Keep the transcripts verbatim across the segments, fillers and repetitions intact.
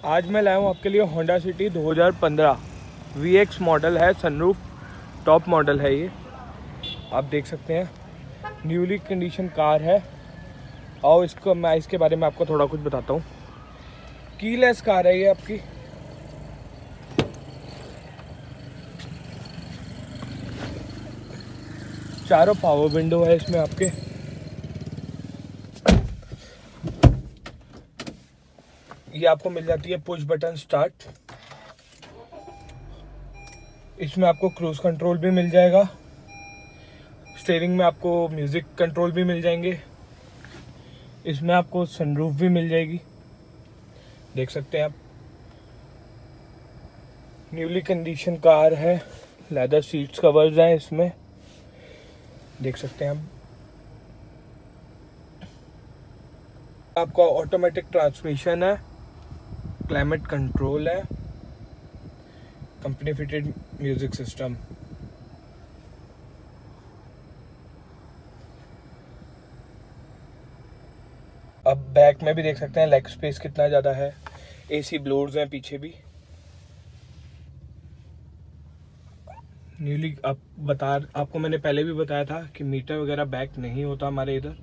आज मैं लाया हूँ आपके लिए होंडा सिटी दो हज़ार पंद्रह वी एक्स मॉडल है, सनरूफ टॉप मॉडल है ये। आप देख सकते हैं न्यूली कंडीशन कार है। और इसको मैं इसके बारे में आपको थोड़ा कुछ बताता हूँ। कीलेस कार है ये आपकी। चारों पावर विंडो है इसमें आपके। ये आपको मिल जाती है पुश बटन स्टार्ट। इसमें आपको क्रूज कंट्रोल भी मिल जाएगा। स्टीयरिंग में आपको म्यूजिक कंट्रोल भी मिल जाएंगे। इसमें आपको सनरूफ भी मिल जाएगी, देख सकते हैं आप। न्यूली कंडीशन कार है। लेदर सीट्स कवर्स हैं इसमें, देख सकते हैं आप। आपका ऑटोमेटिक ट्रांसमिशन है, क्लाइमेट कंट्रोल है, कंपनी फिटेड म्यूजिक सिस्टम। अब बैक में भी देख सकते हैं लेग स्पेस कितना ज़्यादा है। एसी ब्लोअर्स हैं पीछे भी। न्यूली आप बता आपको मैंने पहले भी बताया था कि मीटर वगैरह बैक नहीं होता हमारे इधर।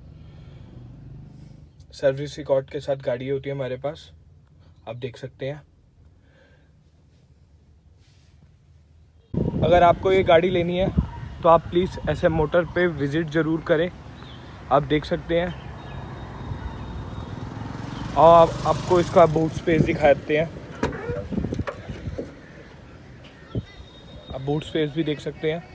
सर्विस रिकॉर्ड के साथ गाड़ी होती है हमारे पास, आप देख सकते हैं। अगर आपको ये गाड़ी लेनी है तो आप प्लीज़ एस एम मोटर पे विज़िट ज़रूर करें। आप देख सकते हैं। और आप, आपको इसका बूट स्पेस दिखाते हैं। आप बूट स्पेस भी देख सकते हैं।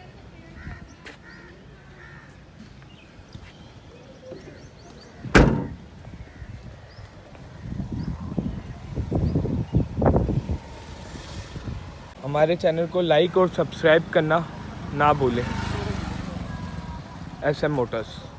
हमारे चैनल को लाइक और सब्सक्राइब करना ना भूलें। S M Motors.